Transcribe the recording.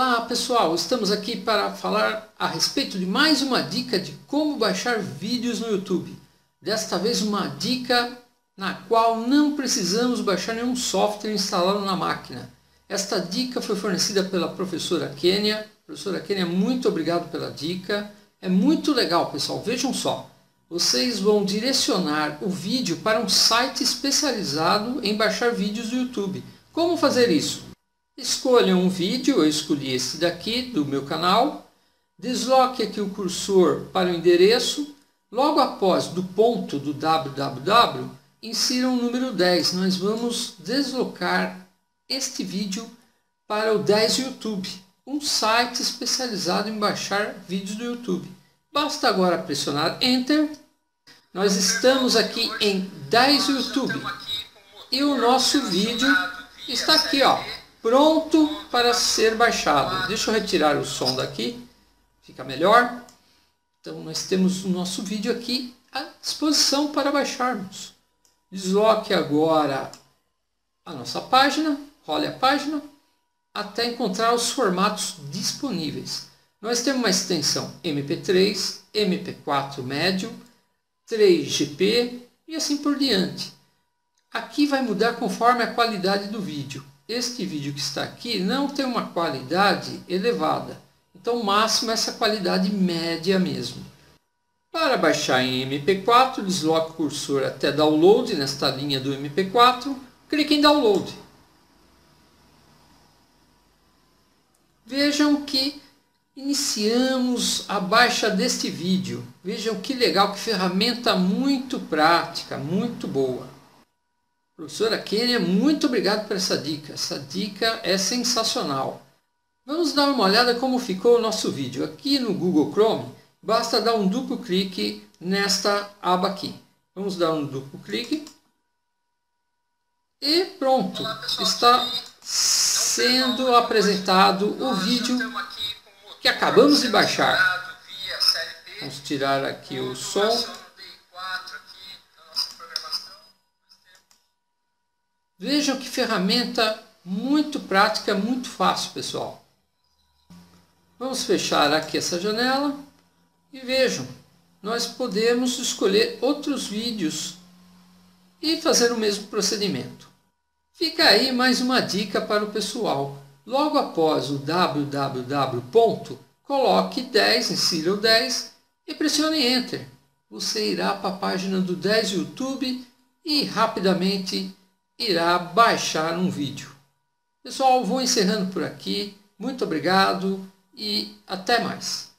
Olá pessoal, estamos aqui para falar a respeito de mais uma dica de como baixar vídeos no YouTube. Desta vez uma dica na qual não precisamos baixar nenhum software instalado na máquina. Esta dica foi fornecida pela professora Kênia. Professora Kênia, muito obrigado pela dica. É muito legal pessoal, vejam só. Vocês vão direcionar o vídeo para um site especializado em baixar vídeos do YouTube. Como fazer isso? Escolha um vídeo, eu escolhi esse daqui do meu canal, desloque aqui o cursor para o endereço, logo após do ponto do www, insira o número 10, nós vamos deslocar este vídeo para o 10 YouTube, um site especializado em baixar vídeos do YouTube. Basta agora pressionar Enter, nós estamos aqui em 10 YouTube e o nosso vídeo está aqui, ó. Pronto para ser baixado. Deixa eu retirar o som daqui, fica melhor. Então nós temos o nosso vídeo aqui à disposição para baixarmos. Desloque agora a nossa página, role a página, até encontrar os formatos disponíveis. Nós temos uma extensão MP3, MP4 médio, 3GP e assim por diante. Aqui vai mudar conforme a qualidade do vídeo. Este vídeo que está aqui não tem uma qualidade elevada, então o máximo é essa qualidade média mesmo. Para baixar em MP4, desloque o cursor até Download, nesta linha do MP4, clique em Download. Vejam que iniciamos a baixa deste vídeo. Vejam que legal, que ferramenta muito prática, muito boa. Professora Kênia, muito obrigado por essa dica. Essa dica é sensacional. Vamos dar uma olhada como ficou o nosso vídeo. Aqui no Google Chrome, basta dar um duplo clique nesta aba aqui. Vamos dar um duplo clique. E pronto. Está sendo apresentado o vídeo que acabamos de baixar. Vamos tirar aqui o som. Vejam que ferramenta muito prática, muito fácil, pessoal. Vamos fechar aqui essa janela e vejam, nós podemos escolher outros vídeos e fazer o mesmo procedimento. Fica aí mais uma dica para o pessoal. Logo após o www, coloque 10, insira o 10 e pressione Enter. Você irá para a página do 10 YouTube e rapidamente irá baixar um vídeo. Pessoal, vou encerrando por aqui. Muito obrigado e até mais.